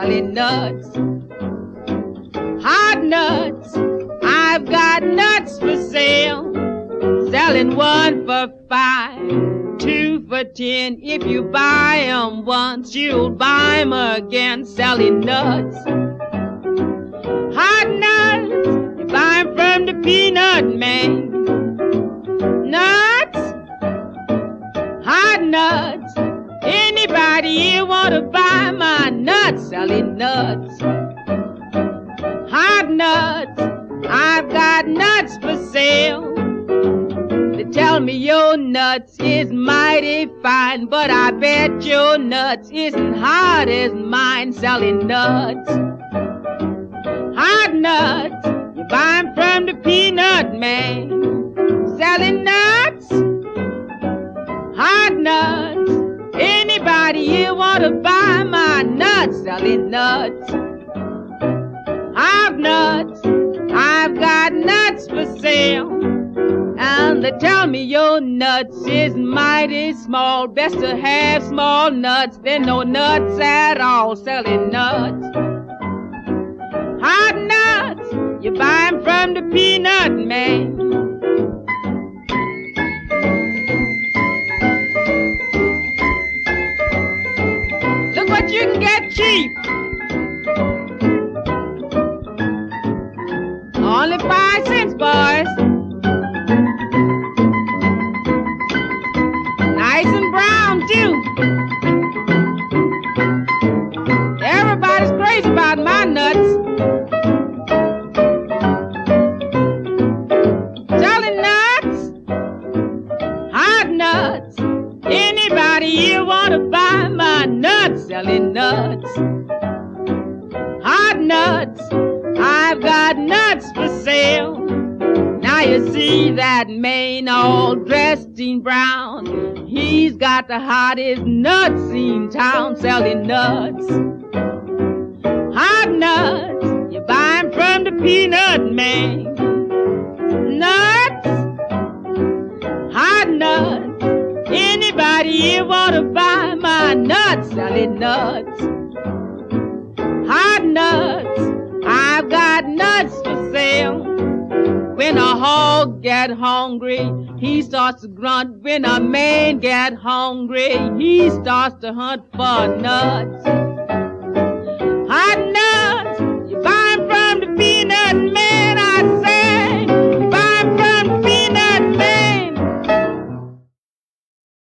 selling nuts. Hot nuts, I've got nuts for sale. Selling 1 for $5, 2 for $10. If you buy 'em once, you'll buy 'em again. Selling nuts. Hot nuts, you buy 'em from the peanut man. Nuts, hot nuts. Anybody here wanna buy my nuts? Selling nuts. Hot nuts, I've got nuts for sale. They tell me your nuts is mighty fine, but I bet your nuts isn't hot as mine. Selling nuts. Hot nuts, you buy 'em from the peanut man. Selling nuts. Hot nuts, anybody here wanna buy my nuts? Selling nuts. Hot nuts, I've got nuts for sale. And they tell me your nuts is mighty small. Best to have small nuts than no nuts at all. Selling nuts. Hot nuts, you buy 'em from the peanut man. Look what you can get cheap. Only 5 cents, boys. Nice and brown, too. Everybody's crazy about my nuts. Selling nuts. Hot nuts. Anybody here wanna buy my nuts? Selling nuts. Hot nuts. I've got nuts for sale. Now you see that man all dressed in brown. He's got the hottest nuts in town. Selling nuts. Hot nuts, you buy 'em from the peanut man. Nuts. Hot nuts. Anybody here wanna buy my nuts? Selling nuts. Hot nuts, I've got nuts for sale. When a hog get hungry, he starts to grunt. When a man get hungry, he starts to hunt for nuts.